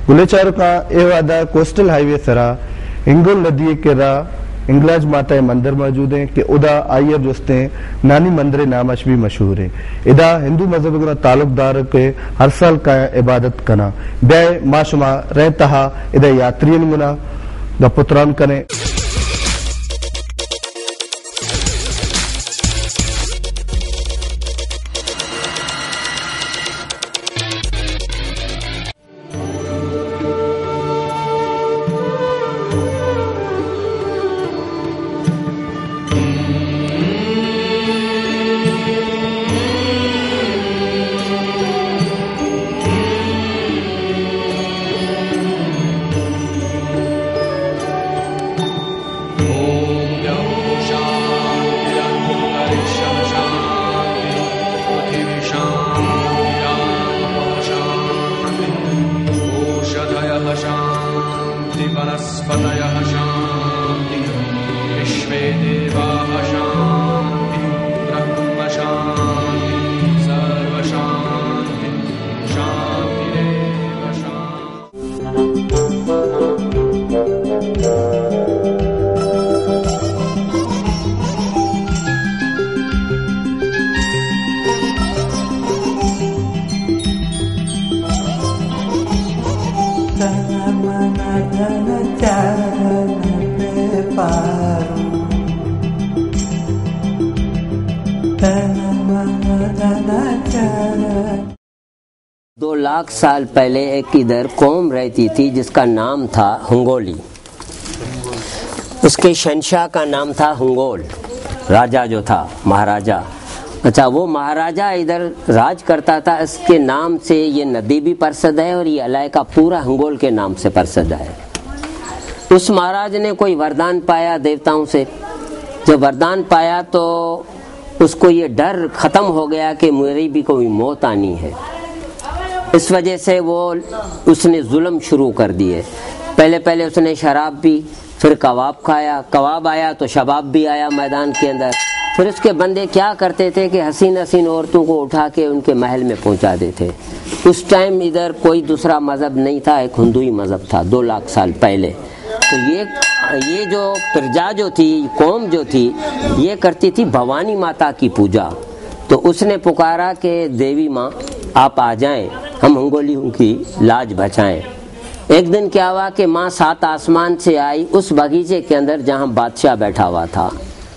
गुलेचारो का ए वादा coastal highway सरा हिंगोल नदी के राह इंग्लाज माता मंदिर मौजूद है कि उदा आयर जोस्ते नानी मंदिर नामश भी मशहूर है। इदा हिंदू मजहब का ताल्लुकदार के हर साल का इबादत कना बे माशुमा रहता इदा यात्रियन मुना द पुत्रान कने। वनस्पतयः शान्ति विश्वे देवाः शान्ति ब्रह्म शान्ति सर्व शान्ति शान्तिरेव शान्ति। दो लाख साल पहले एक इधर कौम रहती थी जिसका नाम था हुंगोली। उसके शहंशाह का नाम था हुंगोल, राजा जो था महाराजा। अच्छा, वो महाराजा इधर राज करता था। इसके नाम से ये नदी भी प्रसिद्ध है और ये इलाका पूरा हुंगोल के नाम से प्रसिद्ध है। उस महाराज ने कोई वरदान पाया देवताओं से। जब वरदान पाया तो उसको ये डर खत्म हो गया कि मेरी भी कोई मौत आनी है। इस वजह से उसने जुल्म शुरू कर दिए। पहले उसने शराब पी, फिर कबाब खाया, कबाब आया तो शबाब भी आया मैदान के अंदर। फिर उसके बंदे क्या करते थे कि हसीन हसीन औरतों को उठा के उनके महल में पहुंचा देते। उस टाइम इधर कोई दूसरा मजहब नहीं था, एक हिंदू मजहब था 2 लाख साल पहले। तो ये जो प्रजा जो थी, कौम जो थी, ये करती थी भवानी माता की पूजा। तो उसने पुकारा कि देवी माँ आप आ जाएं, हम हुंगोलियों की लाज बचाएं। एक दिन क्या हुआ कि माँ 7 आसमान से आई उस बगीचे के अंदर जहाँ बादशाह बैठा हुआ था।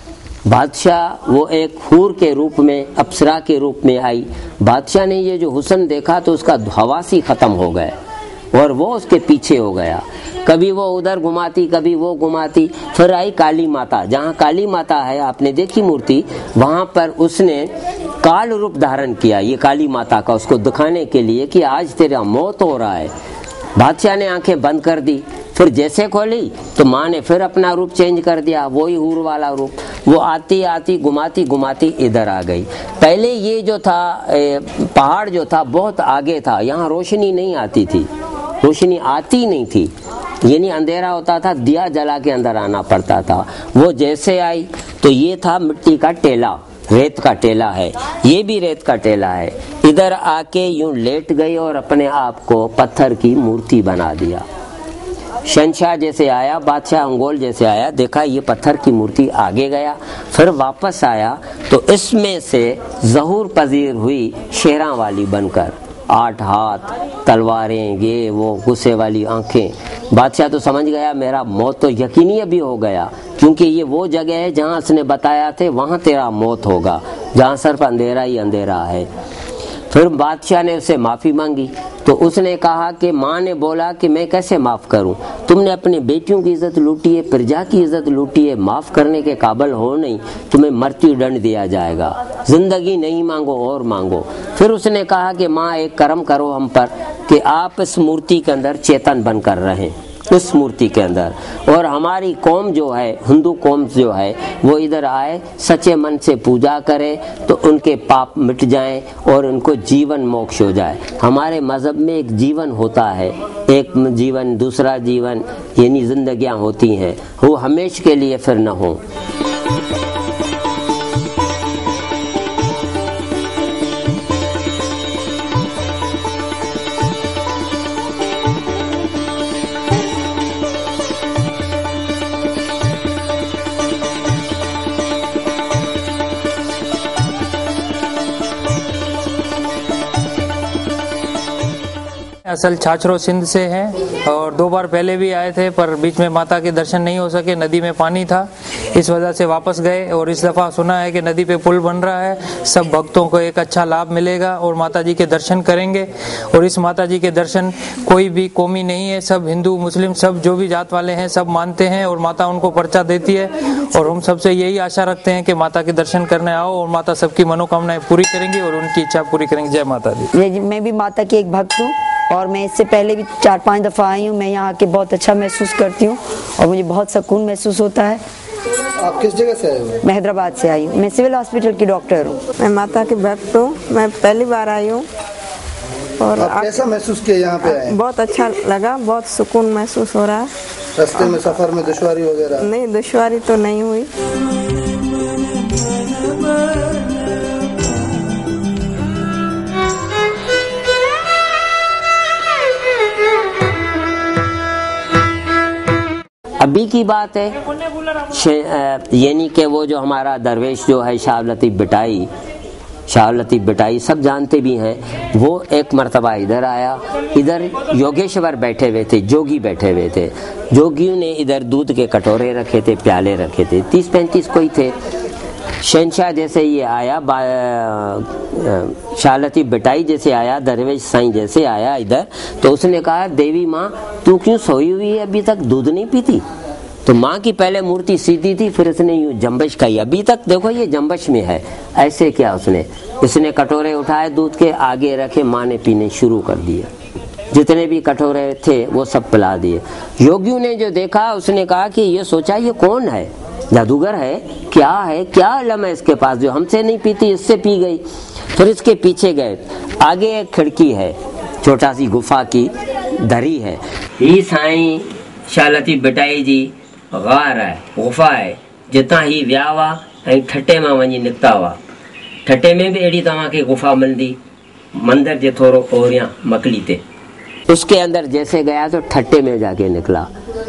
बादशाह वो एक हूर के रूप में, अप्सरा के रूप में आई। बादशाह ने ये जो हुस्न देखा तो उसका हवासी खत्म हो गए और वो उसके पीछे हो गया। कभी वो उधर घुमाती, कभी वो घुमाती। फिर आई काली माता, जहाँ काली माता है आपने देखी मूर्ति, वहां पर उसने काल रूप धारण किया ये काली माता का, उसको दिखाने के लिए कि आज तेरा मौत हो रहा है। बादशाह ने आंखें बंद कर दी, फिर जैसे खोली तो माँ ने फिर अपना रूप चेंज कर दिया, वही हूर वाला रूप। वो आती आती घुमाती घुमाती इधर आ गई। पहले ये जो था पहाड़ जो था बहुत आगे था, यहाँ रोशनी नहीं आती थी, रोशनी आती नहीं थी, यानी अंधेरा होता था, दिया जला के अंदर आना पड़ता था। वो जैसे आई तो ये था मिट्टी का टेला, रेत का टेला है, ये भी रेत का टेला है। इधर आके यूं लेट गई और अपने आप को पत्थर की मूर्ति बना दिया। शहंशाह जैसे आया, बादशाह हुंगोल जैसे आया, देखा ये पत्थर की मूर्ति आगे गया, फिर वापस आया तो इसमें से ज़हूर पजीर हुई शेरां वाली बनकर, 8 हाथ, तलवारें, ये वो गुस्से वाली आंखें। बादशाह तो समझ गया मेरा मौत तो यकीनी अभी हो गया, क्योंकि ये वो जगह है जहाँ उसने बताया थे वहाँ तेरा मौत होगा, जहाँ सिर्फ अंधेरा ही अंधेरा है। फिर बादशाह ने उससे माफ़ी मांगी तो उसने कहा कि माँ ने बोला कि मैं कैसे माफ़ करूं, तुमने अपनी बेटियों की इज्जत लूटी है, प्रजा की इज्जत लूटी है, माफ़ करने के काबिल हो नहीं, तुम्हें मृत्यु दंड दिया जाएगा, जिंदगी नहीं मांगो और मांगो। फिर उसने कहा कि माँ एक कर्म करो हम पर कि आप इस मूर्ति के अंदर चेतन बनकर रहें, उस मूर्ति के अंदर, और हमारी कौम जो है, हिंदू कौम जो है, वो इधर आए, सच्चे मन से पूजा करे तो उनके पाप मिट जाएं और उनको जीवन मोक्ष हो जाए। हमारे मजहब में एक जीवन होता है, एक जीवन दूसरा जीवन, यानी जिंदगियां होती हैं, वो हमेशा के लिए फिर न हो। असल छाछरो सिंध से हैं और 2 बार पहले भी आए थे, पर बीच में माता के दर्शन नहीं हो सके, नदी में पानी था, इस वजह से वापस गए। और इस दफ़ा सुना है कि नदी पे पुल बन रहा है, सब भक्तों को एक अच्छा लाभ मिलेगा और माता जी के दर्शन करेंगे। और इस माता जी के दर्शन कोई भी कौमी नहीं है, सब हिंदू मुस्लिम सब जो भी जात वाले हैं सब मानते हैं और माता उनको पर्चा देती है। और हम सबसे यही आशा रखते हैं कि माता के दर्शन करने आओ और माता सबकी मनोकामनाएं पूरी करेंगी और उनकी इच्छा पूरी करेंगी। जय माता दी। मैं भी माता की एक भक्त हूँ और मैं इससे पहले भी 4-5 दफ़ा आई हूँ। मैं यहाँ आके बहुत अच्छा महसूस करती हूँ और मुझे बहुत सुकून महसूस होता है। आप किस जगह से आए हो? मैं हैदराबाद से आई हूँ, मैं सिविल हॉस्पिटल की डॉक्टर हूँ। मैं माता की भक्त हूँ, मैं पहली बार आई हूँ और आप कैसा महसूस किया यहाँ पे आए? बहुत अच्छा लगा, बहुत सुकून महसूस हो रहा है। रास्ते में सफर में दुश्वारी वगैरह? नहीं, दुश्वारी तो नहीं हुई। अभी की बात है, यानी कि वो जो हमारा दरवेश जो है शाह लतीफ़ बिटाई सब जानते भी हैं, वो एक मर्तबा इधर आया। इधर योगेश्वर बैठे हुए थे, जोगी बैठे हुए थे। जोगियों ने इधर दूध के कटोरे रखे थे, प्याले रखे थे, 30-35 कोई थे। शहनशाह जैसे ये आया, शाह लतीफ़ बिटाई जैसे आया, दरवेश साईं जैसे आया इधर, तो उसने कहा, देवी माँ तू क्यों सोई हुई है, अभी तक दूध नहीं पीती? तो माँ की पहले मूर्ति सीधी थी, फिर उसने यूं जंबश खाई, अभी तक देखो ये जंबश में है। ऐसे क्या उसने कटोरे उठाए, दूध के आगे रखे, माँ ने पीने शुरू कर दिए। जितने भी कटोरे थे वो सब पिला दिए। योगियों ने जो देखा उसने कहा कि ये सोचा ये कौन है, जादूगर है, क्या इल्म है इसके पास, जो हमसे नहीं पीती इससे पी गई। फिर इसके पीछे गए, आगे एक खिड़की है, छोटा सी गुफा की दरी है। ये साईं शाह लतीफ़ बिटाई जी गार है, गुफा है, जितां ही विया हुआ ऐं ठटे मां वञी निकिता हुआ। ठटे में भी अहिड़ी तव्हांखे गुफा मिलंदी, मंदिर जे थोरो ओरियां मकली ते। उसके अंदर जैसे गया तो ठट्टे में जाके निकला।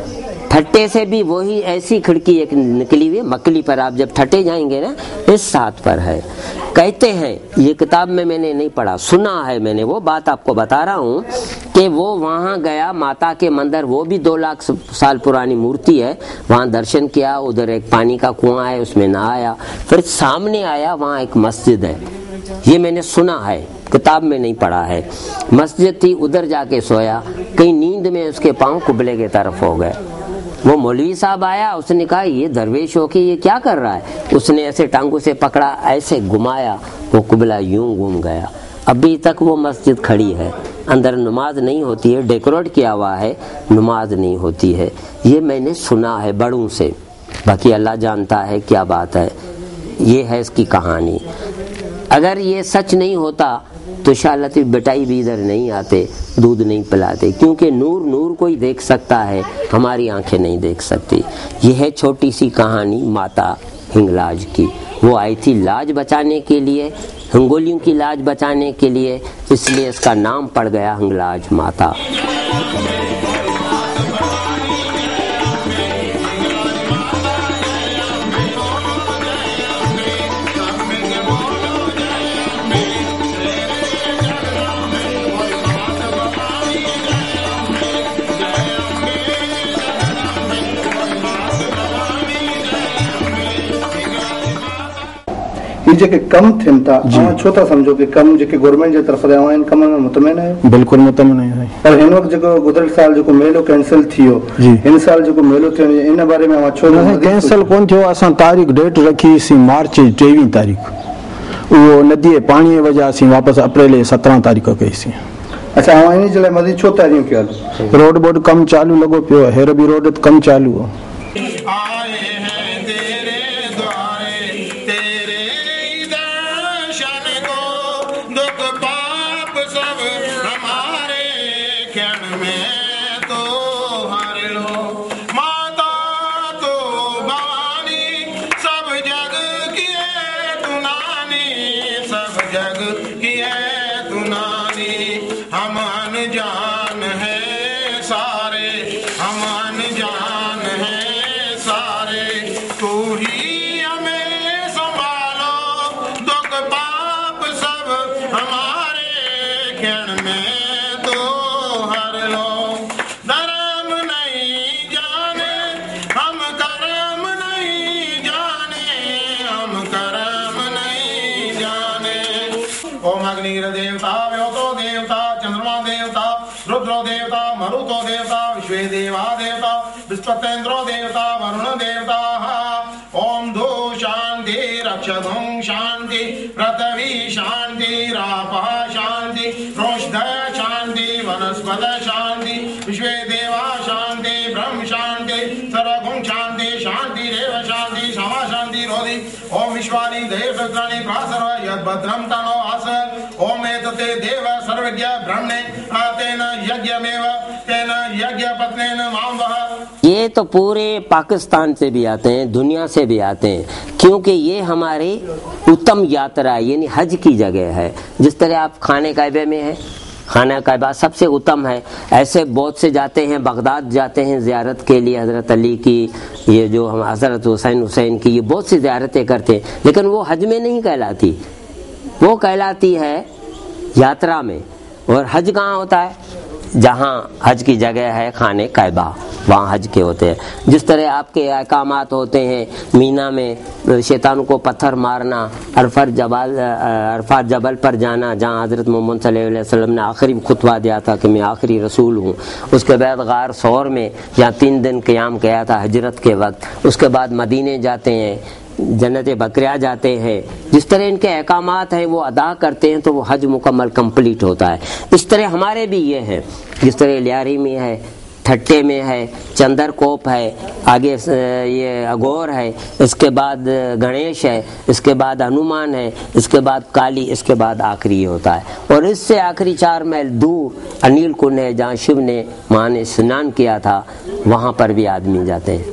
ठट्टे से भी वही ऐसी खिड़की एक निकली हुई मकली पर, आप जब ठट्टे जाएंगे ना, इस साथ पर है। कहते हैं, ये किताब में मैंने नहीं पढ़ा, सुना है मैंने, वो बात आपको बता रहा हूँ कि वो वहाँ गया माता के मंदिर, वो भी 2 लाख साल पुरानी मूर्ति है, वहाँ दर्शन किया। उधर एक पानी का कुआं है, उसमें नहाया। फिर सामने आया, वहाँ एक मस्जिद है, ये मैंने सुना है, किताब में नहीं पढ़ा है। मस्जिद थी, उधर जाके सोया। कहीं नींद में उसके पाँव कुबले की तरफ हो गए। वो मौलवी साहब आया, उसने कहा ये दरवेश हो के ये क्या कर रहा है? उसने ऐसे टांगों से पकड़ा, ऐसे घुमाया, वो कुबला यूं घूम गया। अभी तक वो मस्जिद खड़ी है, अंदर नमाज नहीं होती है, डेकोरेट किया हुआ है, नमाज नहीं होती है। ये मैंने सुना है बड़ों से, बाकी अल्लाह जानता है क्या बात है। ये है इसकी कहानी। अगर ये सच नहीं होता तो शाह लतीफ़ बिटाई भी इधर नहीं आते, दूध नहीं पिलाते, क्योंकि नूर कोई देख सकता है, हमारी आंखें नहीं देख सकती। यह है छोटी सी कहानी माता हिंगलाज की। वो आई थी लाज बचाने के लिए, हिंगोलियों की लाज बचाने के लिए, इसलिए इसका नाम पड़ गया हिंगलाज माता। जेके कम थियनि था, छो था समझो कि कम जेके गवर्नमेंट जे तरफ आया आहिनि, कम में मुतमिन आहियो? बिल्कुल मुतमिन आहियो। पर हिन वक्त जेको गुज़िरियल साल जेको मेलो कैंसिल थियो, हिन साल जेको मेलो थियो इन बारे में छो कैंसिल कोन थियो? असां तारीख़ डेट रखीसीं मार्च 23 तारीख़, उहो नदी पाणी जी वजह असीं वापसि अप्रैल 17 तारीख़ कईसीं। अच्छा, इन जे लाइ मज़ीद छो तारीख़ कयल? रोड बोर्ड कम चालू लॻो पियो, हेर बि रोड कम चालू हो। हम अनजान है सारे, हम अनजान है अग्निर्देवता व्योतो देवता चंद्रमा देवता रुद्रो देवता मरुतो देवता विश्वे देवा देवता विस्पतेन्द्रो देवता वरुण देवता ओम धू शांति रक्षधुं शांति पृथ्वी शांति रापः शांति रोषधय शांति वनस्पत शांति विश्वे देवा शांति ब्रह्म शांति सर्वगुण शांति शांति रेव शांति समा शांति रोधि ओम विश्वानि देवत्राणि प्रासर्व यद्भद्रं तनो आस ओम एतते देव सर्वज्ञ ब्रह्मणे तेन यज्ञमेव तेन यज्ञ पत्नेन मां वह। ये तो पूरे पाकिस्तान से भी आते हैं, दुनिया से भी आते हैं, क्योंकि ये हमारी उत्तम यात्रा यानी हज की जगह है। जिस तरह आप खाने कायबे में है, खाना कायबा सबसे उत्तम है, ऐसे बहुत से जाते हैं, बगदाद जाते हैं ज़ियारत के लिए, हज़रत अली की, ये जो हम हज़रत हुसैन की, ये बहुत सी ज़ियारतें करते हैं, लेकिन वो हज में नहीं कहलाती, वो कहलाती है यात्रा में। और हज कहाँ होता है? जहाँ हज की जगह है खाने कायबा, वहाँ हज के होते हैं। जिस तरह आपके अहकामात होते हैं मीना में शैतान को पत्थर मारना, अरफात जबल पर जाना जहाँ हज़रत मोहम्मद सल्लल्लाहु अलैहि वसल्लम ने आखिरी खुतबा दिया था कि मैं आखिरी रसूल हूँ। उसके बाद गार सौर में जहाँ 3 दिन क़याम किया था हिजरत के वक्त। उसके बाद मदीने जाते हैं, जन्नत बकरिया जाते हैं। जिस तरह इनके अहकामात हैं वो अदा करते हैं तो वो हज मुकम्मल कंप्लीट होता है। इस तरह हमारे भी ये है, जिस तरह लियारी में है, ठट्टे में है, चंदरकोप है, आगे ये अघोर है, इसके बाद गणेश है, इसके बाद हनुमान है, इसके बाद काली, इसके बाद आखिरी होता है। और इससे आखिरी 4 मील दूर अनिल कुंड है जहाँ शिव ने मां ने स्नान किया था, वहाँ पर भी आदमी जाते हैं।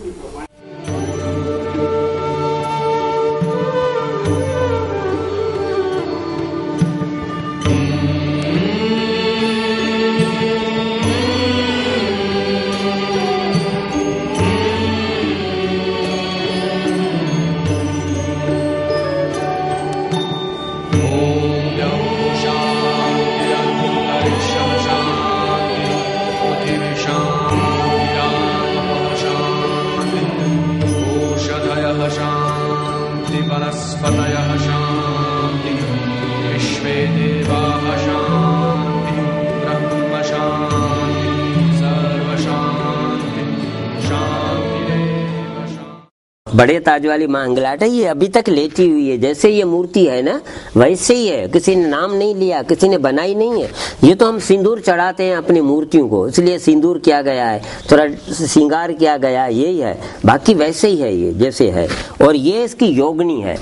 बड़े ताज वाली मां अंगलाट है, ये अभी तक लेटी हुई है। जैसे ये मूर्ति है ना वैसे ही है, किसी ने नाम नहीं लिया, किसी ने बनाई नहीं है। ये तो हम सिंदूर चढ़ाते हैं अपनी मूर्तियों को, इसलिए सिंदूर किया गया है, थोड़ा श्रृंगार किया गया है, यही है। बाकी वैसे ही है ये जैसे है। और ये इसकी योगनी है।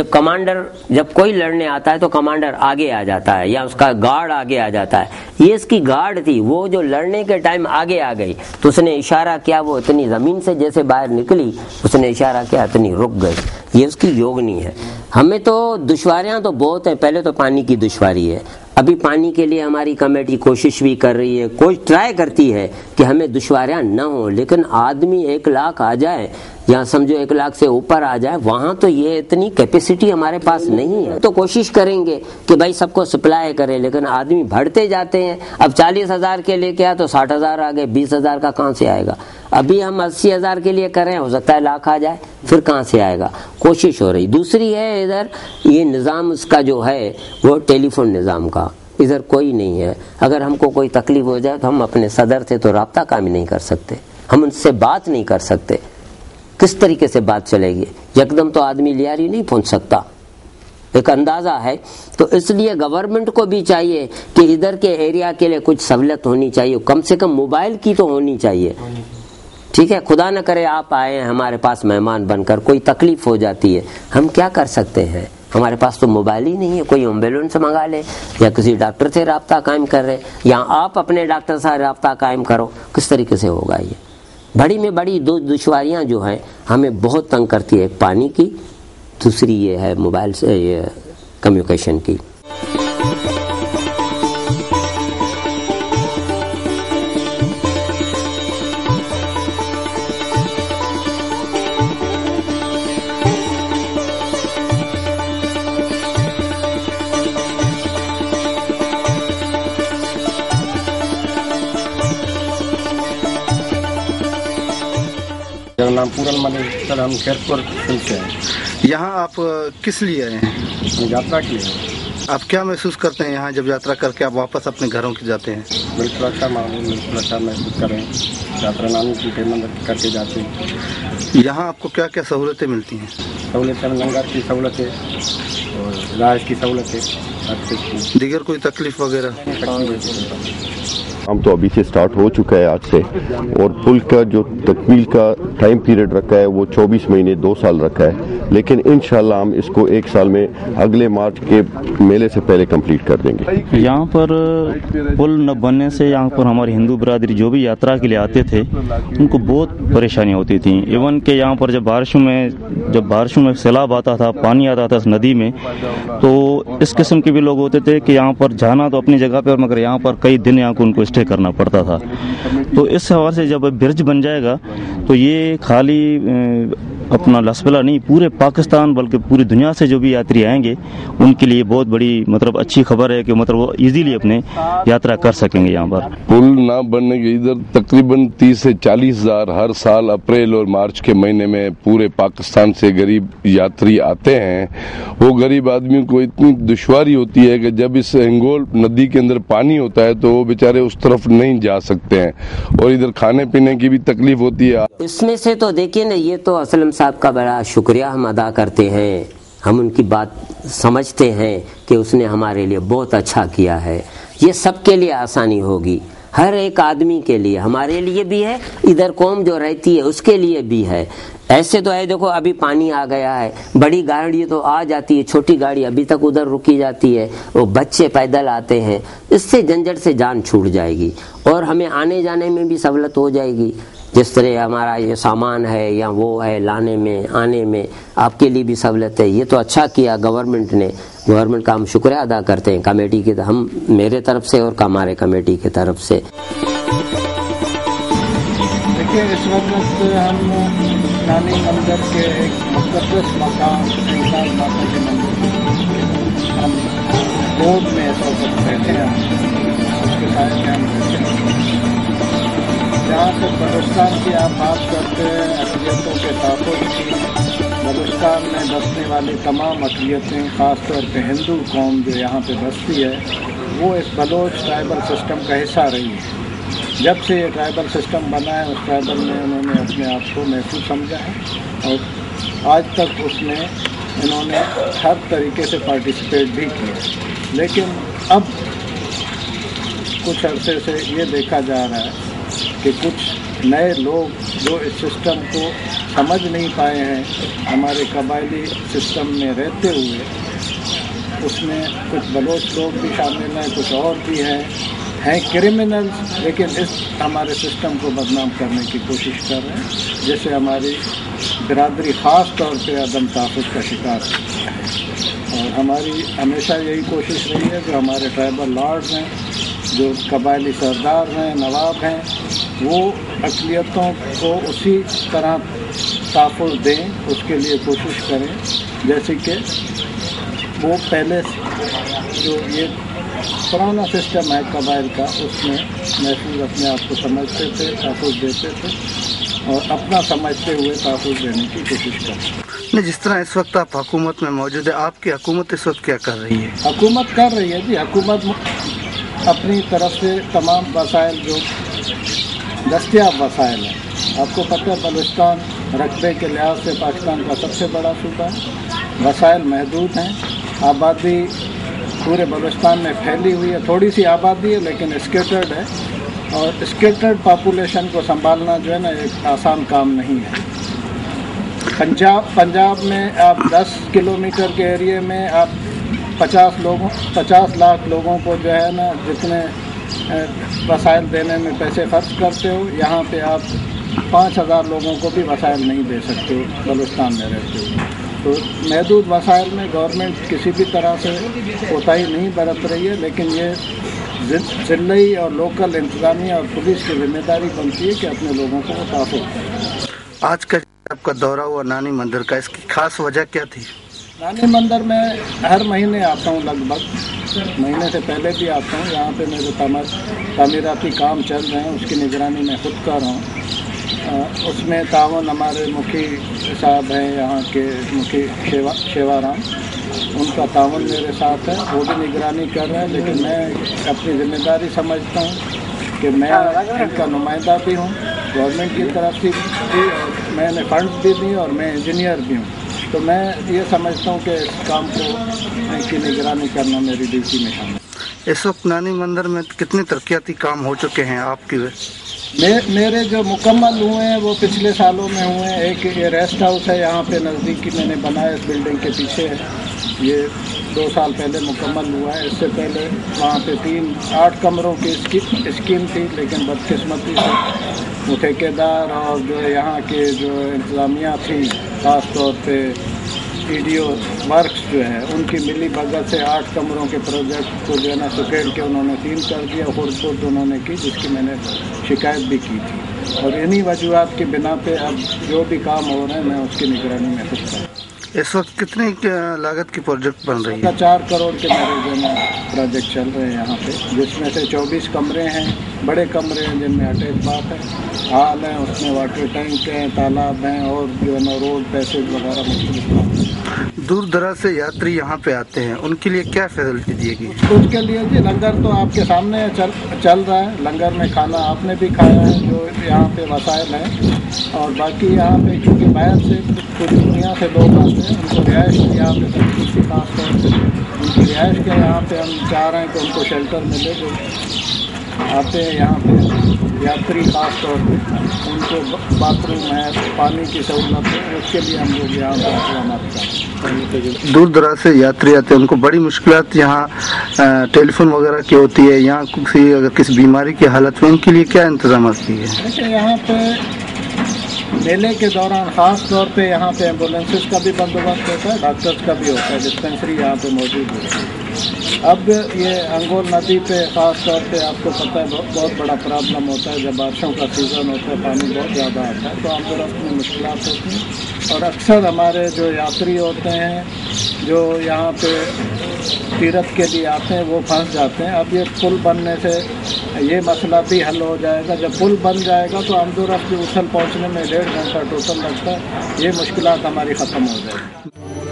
जब कोई लड़ने आता है तो कमांडर आगे आ जाता है या उसका गार्ड आगे आ जाता है। ये इसकी गार्ड थी, वो जो लड़ने के टाइम आगे आ गई तो उसने इशारा किया, वो इतनी जमीन से जैसे बाहर निकली, उसने इशारा किया, इतनी रुक गई। ये उसकी योगनी है। हमें तो दुश्वारियां तो बहुत है। पहले तो पानी की दुश्वारी है, अभी पानी के लिए हमारी कमेटी कोशिश भी कर रही है, कोई ट्राई करती है कि हमें दुश्वारियां न हो। लेकिन आदमी 1 लाख आ जाए या समझो 1 लाख से ऊपर आ जाए, वहां तो ये इतनी कैपेसिटी हमारे पास नहीं है। तो कोशिश करेंगे कि भाई सबको सप्लाई करें, लेकिन आदमी बढ़ते जाते हैं। अब 40,000 के लिए क्या तो 60,000 आ गए, 20,000 का कहाँ से आएगा? अभी हम 80,000 के लिए करें, हो सकता है लाख आ जाए, फिर कहाँ से आएगा? कोशिश हो रही। दूसरी है इधर ये निज़ाम उसका जो है वो टेलीफोन निज़ाम का, इधर कोई नहीं है। अगर हमको कोई तकलीफ हो जाए तो हम अपने सदर से तो रब्ता काम ही नहीं कर सकते, हम उनसे बात नहीं कर सकते। किस तरीके से बात चलेगी? यकदम तो आदमी लियारी नहीं पहुंच सकता, एक अंदाजा है। तो इसलिए गवर्नमेंट को भी चाहिए कि इधर के एरिया के लिए कुछ सहूलत होनी चाहिए, कम से कम मोबाइल की तो होनी चाहिए। ठीक है, खुदा न करे आप आए हमारे पास मेहमान बनकर, कोई तकलीफ हो जाती है, हम क्या कर सकते हैं? हमारे पास तो मोबाइल ही नहीं है। कोई एम्बुलेंस मंगा ले या किसी डॉक्टर से राब्ता कायम कर रहे, या आप अपने डॉक्टर से राब्ता कायम करो। किस तरीके से होगा ये? बड़ी में बड़ी 2 दुश्वारियां जो हैं हमें बहुत तंग करती है, एक पानी की, दूसरी ये है मोबाइल से ये कम्युनिकेशन की। मेरा नाम पूरन मनी, सर हम खैरपुर से हैं। यहाँ आप किस लिए आए हैं? यात्रा की है। आप क्या महसूस करते हैं यहाँ जब यात्रा करके आप वापस अपने घरों के जाते हैं? बिल्कुल अच्छा माहौल, बिल्कुल अच्छा महसूस करें। यात्रा नानी की मंदिर करके जाते हैं। यहाँ आपको क्या क्या सहूलतें मिलती हैं? सहूलतें लंगर की सहूलतें और इलाज की सहूलतें। दीगर कोई तकलीफ वगैरह? काम तो अभी से स्टार्ट हो चुका है आज से, और पुल का जो तकमील का टाइम पीरियड रखा है वो 24 महीने 2 साल रखा है, लेकिन इंशाल्लाह हम इसको 1 साल में अगले मार्च के मेले से पहले कंप्लीट कर देंगे। यहाँ पर पुल न बनने से यहाँ पर हमारी हिंदू बिरादरी जो भी यात्रा के लिए आते थे उनको बहुत परेशानियाँ होती थी। इवन के यहाँ पर जब बारिशों में सैलाब आता था, पानी आता था इस नदी में, तो इस किस्म के भी लोग होते थे कि यहाँ पर जाना तो अपनी जगह पर, मगर यहाँ पर कई दिन यहाँ को उनको स्टे करना पड़ता था। तो इस हवाले से जब ब्रिज बन जाएगा तो ये खाली अपना लसबला नहीं, पूरे पाकिस्तान बल्कि पूरी दुनिया से जो भी यात्री आएंगे उनके लिए बहुत बड़ी अच्छी खबर है कि वो इजीली अपने यात्रा कर सकेंगे। यहाँ पर पुल ना बनने के इधर तकरीबन 30 से 40 हजार हर साल अप्रैल और मार्च के महीने में पूरे पाकिस्तान से गरीब यात्री आते हैं। वो गरीब आदमी को इतनी दुश्वारी होती है कि जब इस हिंगोल नदी के अंदर पानी होता है तो वो बेचारे उस तरफ नहीं जा सकते हैं, और इधर खाने पीने की भी तकलीफ होती है। इसमें से तो देखिए ना, ये तो असलम साहब का बड़ा शुक्रिया हम अदा करते हैं। हम उनकी बात समझते हैं कि उसने हमारे लिए बहुत अच्छा किया है। ये सबके लिए आसानी होगी, हर एक आदमी के लिए, हमारे लिए भी है, इधर कौम जो रहती है उसके लिए भी है। ऐसे तो है, देखो अभी पानी आ गया है, बड़ी गाड़ी तो आ जाती है, छोटी गाड़ी अभी तक उधर रुकी जाती है, वो बच्चे पैदल आते हैं, इससे झंझट से जान छूट जाएगी और हमें आने जाने में भी सहूलत हो जाएगी। जिस तरह हमारा ये सामान है या वो है, लाने में आने में आपके लिए भी सहूलत है। ये तो अच्छा किया गवर्नमेंट ने, गवर्नमेंट का हम शुक्रिया अदा करते हैं कमेटी के, हम मेरे तरफ से और हमारे कमेटी की तरफ से। देखिए, इस वक्त हम नानी मंदिर के एक मुक़द्दस मकाम इंसान माता के मंदिर हम बोर्ड में इस वक्त बैठे हैं, उसके साथ में हम बैठे हैं। जहाँ तक बलूचिस्तान की आप बात करते हैं अक़लियतों के तहफ़्फ़ुज़ की, बलूचिस्तान में बसने वाली तमाम अक़लियतें, ख़ासतौर पर हिंदू कौम जो यहाँ पे बसती है, वो इस बलोच ट्राइबल सिस्टम का हिस्सा रही है। जब से ये ट्राइबल सिस्टम बना है उस ट्राइबल में उन्होंने अपने आप को महफूज समझा है और आज तक उसमें इन्होंने हर तरीके से पार्टिसिपेट भी किया। लेकिन अब कुछ अरसे से ये देखा जा रहा है कि कुछ नए लोग जो इस सिस्टम को समझ नहीं पाए हैं, हमारे कबायली सिस्टम में रहते हुए, उसमें कुछ बलोच लोग भी शामिल हैं, कुछ और भी हैं क्रिमिनल्स, लेकिन इस हमारे सिस्टम को बदनाम करने की कोशिश कर रहे हैं, जिससे हमारी बिरादरी ख़ास तौर पे अदम तहफ़्फ़ुज़ का शिकार है। और हमारी हमेशा यही कोशिश रही है जो हमारे ट्राइबल लॉर्ड्स हैं, जो कबायली सरदार हैं, नवाब हैं, वो अक़लियतों को उसी तरह तहफ़्फ़ुज़ दें, उसके लिए कोशिश करें जैसे कि वो पहले जो ये पुराना सिस्टम है कबाइल का, उसमें महफूज अपने आप को समझते थे, तहफ़्फ़ुज़ देते थे और अपना समझते हुए तहफ़्फ़ुज़ देने की कोशिश करते नहीं। जिस तरह इस वक्त आप हुकूमत में मौजूद है, आपकी हुकूमत इस वक्त क्या कर रही है? हुकूमत कर रही है जी, हुकूमत अपनी तरफ से तमाम वसाइल जो दस्तियाब वसाइल हैं, आपको पता है बलूचिस्तान रकबे के लिहाज से पाकिस्तान का सबसे बड़ा सूबा है, वसाइल महदूद हैं, आबादी पूरे बलूचिस्तान में फैली हुई है, थोड़ी सी आबादी है लेकिन स्केटर्ड है, और स्केटर्ड पॉपुलेशन को संभालना जो है ना एक आसान काम नहीं है। पंजाब में आप 10 किलोमीटर के एरिए में आप 50 लाख लोगों को जो है ना जितने वसाइल देने में पैसे खर्च करते हो, यहाँ पे आप 5000 लोगों को भी वसाइल नहीं दे सकते हो बलूचिस्तान में रहते हो। तो महदूद वसाइल में गवर्नमेंट किसी भी तरह से कोताही नहीं बरत रही है, लेकिन ये ज़िले और लोकल इंतज़ामिया और पुलिस की जिम्मेदारी बनती है कि अपने लोगों को वो तहफ़्फ़ुज़ करें। आज का आपका दौरा हुआ नानी मंदिर का, इसकी खास वजह क्या थी? नानी मंदिर में हर महीने आता हूँ, लगभग महीने से पहले भी आता हूँ। यहाँ पे मेरे तामीराती काम चल रहे हैं, उसकी निगरानी मैं खुद कर रहा हूँ। उसमें तावन हमारे मुखी साहब हैं, यहाँ के मुखी शेवाराम, उनका तावन मेरे साथ है, वो भी निगरानी कर रहे हैं, लेकिन मैं अपनी जिम्मेदारी समझता हूँ कि मैं इनका नुमाइंदा भी हूँ, गवर्नमेंट की तरफ से भी मैंने फंड भी दी और मैं इंजीनियर भी हूँ, तो मैं ये समझता हूँ कि इस काम को इनकी निगरानी करना मेरी ड्यूटी में शामिल है। इस वक्त नानी मंदिर में कितने तरक्याती काम हो चुके हैं आपकी? मेरे जो मुकम्मल हुए हैं वो पिछले सालों में हुए हैं। एक ये रेस्ट हाउस है यहाँ पे नज़दीकी, मैंने बनाया, इस बिल्डिंग के पीछे है, ये 2 साल पहले मुकम्मल हुआ है। इससे पहले वहाँ पे 8 कमरों की स्कीम थी, लेकिन बदकिस्मती से वो ठेकेदार और जो यहाँ के जो इंतज़ामिया थी, ख़ास तौर पे ईडीओ वर्क्स जो है, उनकी मिली भगत से 8 कमरों के प्रोजेक्ट को जो है ना सुकेड़ के उन्होंने 3 कर दिया। खुर्द उन्होंने की, जिसकी मैंने शिकायत भी की थी, और इन्हीं वजूहत की बिना पे अब जो भी काम हो रहे हैं मैं उसकी निगरानी में खुद कर। इस वक्त कितनी लागत की प्रोजेक्ट बन रही है? 4 करोड़ के मेरे जो है प्रोजेक्ट चल रहे हैं यहाँ पे, जिसमें से 24 कमरे हैं, बड़े कमरे हैं जिनमें अटैच बाथ है, हाल है, उसमें वाटर टैंक हैं, तालाब हैं, और जो है ना रोड पैसेज वगैरह मुख्तलिफ। दूर दराज से यात्री यहाँ पे आते हैं, उनके लिए क्या फैसिलिटी दी गई? उसके लिए जी लंगर तो आपके सामने चल रहा है, लंगर में खाना आपने भी खाया है, जो यहाँ पे वसाइल हैं, और बाकी यहाँ पे क्योंकि बाहर से पूरी दुनिया से लोग आते हैं, उनको रिहाइश यहाँ पे तकलीफ खास तौर पर उनकी रिहाइश के यहाँ पे हम चाह रहे हैं कि उनको शेल्टर मिले। जो आते हैं यहाँ पे यात्री खास तौर पे, उनको बाथरूम है, पानी की सहूलत है, उसके लिए हम लोग यहाँ पर इंतजाम करते हैं। दूर दराज से यात्री आते हैं, उनको बड़ी मुश्किलात यहाँ टेलीफोन वगैरह की होती है, यहाँ अगर किसी बीमारी की हालत में उनके लिए क्या इंतजाम किए हैं? देखिए यहाँ पे मेले के दौरान ख़ास तौर पे यहाँ पे एम्बुलेंसेस का भी बंदोबस्त होता है, डॉक्टर्स का भी होता है, डिस्पेंसरी यहाँ पे मौजूद होती है। अब ये अंगोल नदी पे ख़ास तौर पे आपको पता है बहुत बड़ा प्रॉब्लम होता है, जब बारिशों का सीज़न होता है, पानी बहुत ज़्यादा आता है, तो आमतौर में मुश्किलात होती हैं, और अक्सर हमारे जो यात्री होते हैं जो यहाँ पे तीर्थ के लिए आते हैं वो फंस जाते हैं। अब ये पुल बनने से ये मसला भी हल हो जाएगा। जब पुल बन जाएगा तो आमतौर पर उछल पहुँचने में 1.5 घंटा टोटल लगता है, ये मुश्किलात हमारी ख़त्म हो जाएगी।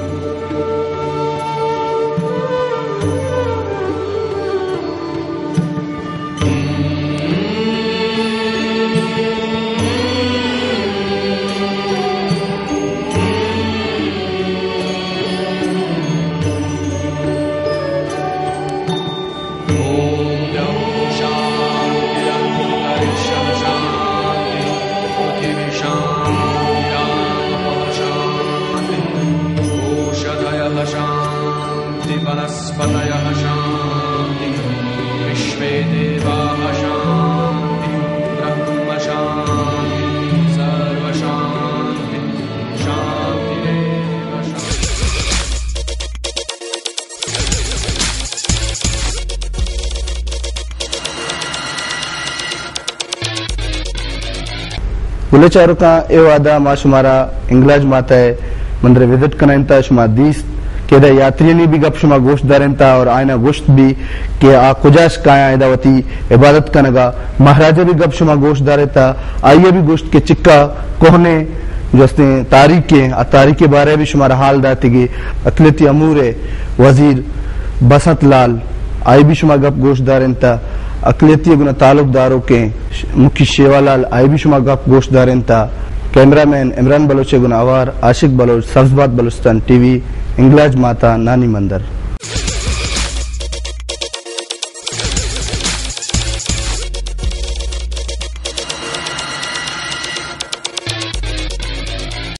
वनस्पतयः शान्तिः, विश्वे देवाः शान्तिः, ब्रह्म शान्तिः, सर्व शान्तिः, शान्तिरेव बुलेचारो का ए वादा माशुमारा इंग्लैज माताए मंदिर विजिट कनाइंता शुमा दीस केदा यात्रियों भी गप शुमा गोश्त दारेंता और आयना गोश्त भी के आ कुजाश काया इदावती इबादत कनगा महाराजा भी गप शुमा गोश्त दारेता आइए भी गोश्त के चिक्का कोहने जस्ते तारीख के बारे भी शुमारा हाल दातेगी अकलियती अमूरे वजीर बसंत लाल आई भी शुमा गप गोश्त दारेंता अकलियती गुना ताल्लुकदारों के मुखी शेवालाल आई भी शुमा गप गोश्त दारेंता कैमरामैन इमरान बलोच गुना आवार आशिक बलोच सब्जबाद बलुस्तान टीवी इंग्लैज माता नानी मंदिर।